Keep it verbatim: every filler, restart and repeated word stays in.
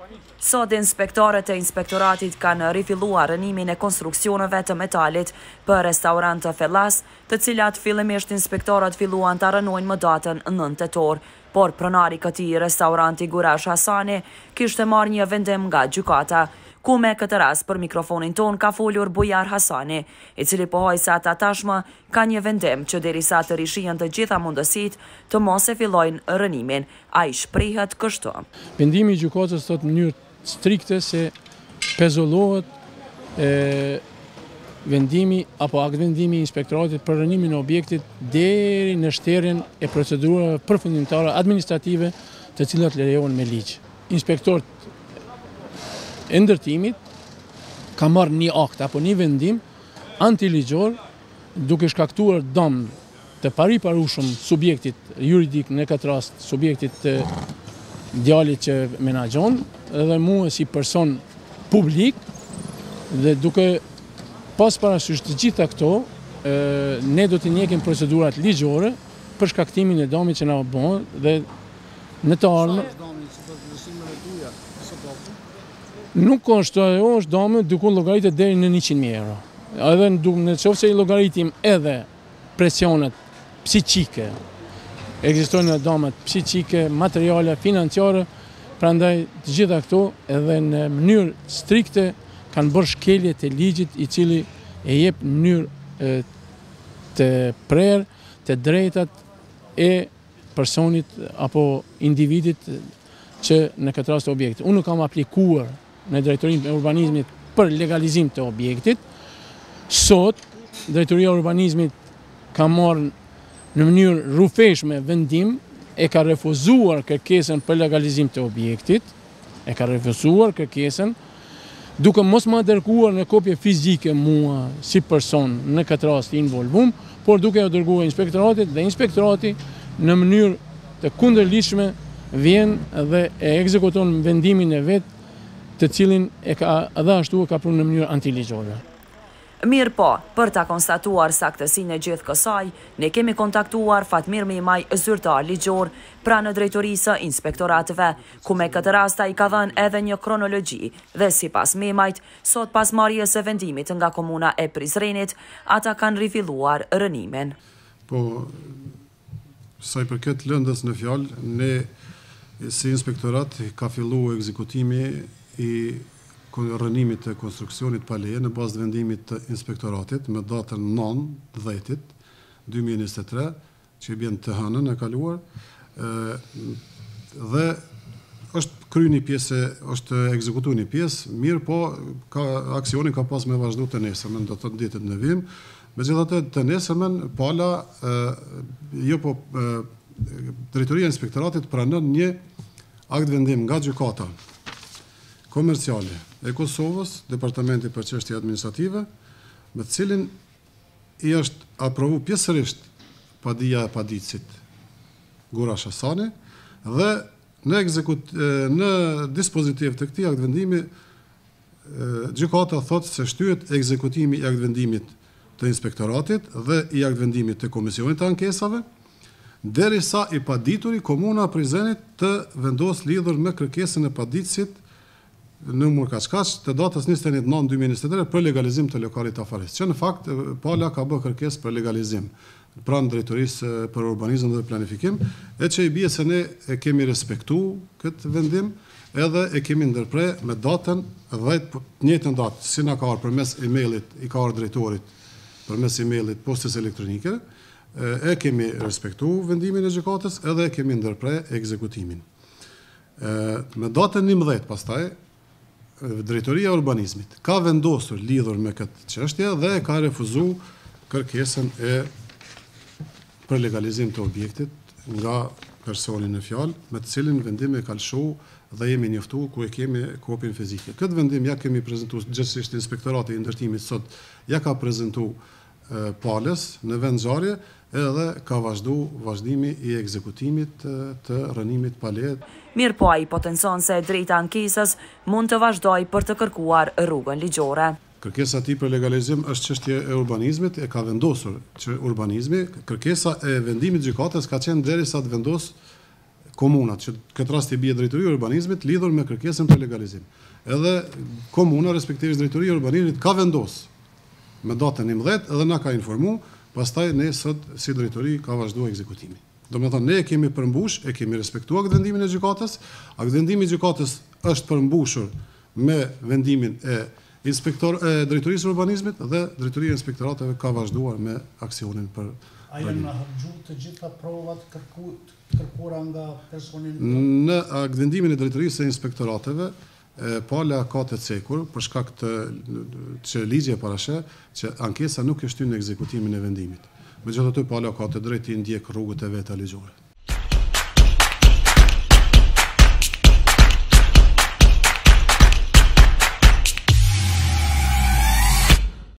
Sot inspektorët e inspektoratit kanë rifilluar rënimin e konstruksioneve të metalit për restorant të Fellas, të cilat fillimisht inspektorët filluan të rënojnë më datën nëntë tetor, por pronari këtij restauranti Gurash Hasani kishte marrë një vendim nga gjykata, ku me këtë rast për mikrofonin ton ka folur Bujar Hasani, i cili pohoi se ata tashmë ka një vendim që derisa të rishihen të gjitha mundësitë të mos e fillojnë rënimin. Ai shprehet kështu. Vendimi i gjykatës thotë në mënyrë strikte se pezullohet e, vendimi apo akt vendimi i inspektoratit për rënimin e objektit deri në shterjen e procedurave përfundimtare administrative të cilat lejohen me ligj. Inspektorët e ndërtimit ka marrë një akt apo një vendim antiligjor duke shkaktuar dëm të pariparueshëm subjektit juridik, në këtë rast subjektit të djalit që menaxhon, edhe mua si person publik, dhe duke pas parasysh të gjitha këto, ne do të njekim procedurat ligjore për shkaktimin e dëmit që na bën dhe në të ardhmen. Nuk është ajo, është dëmë duke llogaritet deri në njëqind mijë euro. Edhe në qoftë se i llogaritim edhe presionet psiqike, ekzistojnë dëmet psiqike, materiale, financiare, prandaj të gjitha këto edhe në mënyrë strikte kanë bërë shkelje të ligjit i cili e jep në mënyrë të prerë të drejtat e personit apo individit që në këtë rast objekti. Unë kam aplikuar në drejtorinë e urbanizmit për legalizim të objektit. Sot, drejtoria e urbanizmit ka marrë në mënyrë rrufeshme vendim, e ka refuzuar kërkesën për legalizim të objektit, e ka refuzuar kërkesën, duke mos më dërguar në kopje fizike mua si person në këtë rast involvum, por duke e dërguar inspektoratit dhe inspektorati në mënyrë të kundërligjshme vjen dhe e ekzekuton vendimin e vet, të cilin e ka edhe ashtu e ka prur në mënyrë antiligjore. Mirë po, për ta konstatuar saktësinë e gjithë kësaj, ne kemi kontaktuar Fatmir Memaj, zyrtar ligjor, pranë drejtorisë inspektoratëve, ku me këtë rast ai ka dhënë edhe një kronologji dhe sipas Memajt, sot pas marrjes së vendimit nga komuna e Prizrenit, ata kanë rifilluar rënimin. Po, sa i përket lëndës në fjalë, ne si inspektorat ka filluar ekzekutimi i rënimit të konstruksionit pa leje në bazë të vendimit të inspektoratit me datën nëntë dhjetor dy mijë e njëzet e tre, që i bjen të hënën e kaluar, dhe është kryer një pjesë, është ekzekutuar një pjesë, mirë po ka aksioni ka pas me vazhdu të nesërmen, do të thotë ditët në vim, megjithatë të nesërmen pala jo po drejtoria e inspektoratit pranon një akt vendim nga gjykata komerciale e Kosovës, Departamenti për çështje administrative, me të cilin i është aprovu pjesërisht padia e paditësit Gurash Hasani dhe në, ekzekut, në dispozitiv të këtij akt vendimi gjykata thotë se shtyhet ekzekutimi i akt vendimit të inspektoratit dhe i akt vendimit të komisionit të ankesave, derisa i padituri komuna e Prizrenit të vendos lidhur me kërkesën e paditësit numër kaq-kaq të datës njëzet e nëntë dy mijë e njëzet e tre për legalizim të lokalit afaris, që në fakt pala ka bërë kërkesë për legalizim pranë drejtorisë për urbanizëm dhe planifikim, e që i bie se ne e kemi respektu këtë vendim edhe e kemi ndërpre me datën dhjetë, njëjtën datë, si na ka ardhur përmes emailit, i ka ardhur drejtorit përmes emailit postës elektronike, e kemi respektu vendimin e gjykatës edhe e kemi ndërpre ekzekutimin. Me datën njëmbëdhjetë pastaj, drejtoria e urbanizmit ka vendosur lidhur me këtë çështje dhe ka refuzuar kërkesën e për legalizim të objektit nga personi në fjalë, me të cilin vendim e ka lëshuar dhe jemi njoftuar ku e kemi kopjen fizike. Këtë vendim ja kemi prezantuar gjithsesi inspektorati i ndërtimit sot ja ka prezantuar palës në vend ngjarje edhe ka vazhdu vazhdimi i ekzekutimit të rënimit pa leje. Mirë po ai potencon se drejta ankesës mund të vazhdoj për të kërkuar rrugën ligjore. Kërkesa e tij për legalizim është çështje e urbanizmit, e ka vendosur që urbanizmi, kërkesa e vendimit gjykatës ka qenë derisa të vendos komunat, që këtë rast i bie drejtoria e urbanizmit, lidhur me kërkesën për legalizim. Edhe komuna, respektivisht drejtoria e urbanizmit, ka vendos me datën njëmbëdhjetë edhe na ka informu, pastaj ne sot si drejtori ka vazhduar ekzekutimi. Do me thonë, ne e kemi përmbush, e kemi respektuar këtë vendimin e gjykatës, a këtë vendimi i gjykatës është përmbushur me vendimin e inspektor e drejtorisë së urbanizmit dhe drejtoria e inspektorateve ka vazhduar me aksionin për A janë harxhu të gjitha provat kërku, kërkuara nga personin? Në vendimin e drejtorisë së inspektorateve, e, pala ka të cekur për shkak të që ligji e parashë që ankesa nuk është hyrë në ekzekutimin e vendimit. Megjithatë, pala ka të drejtë të ndjek rrugët e veta ligjore.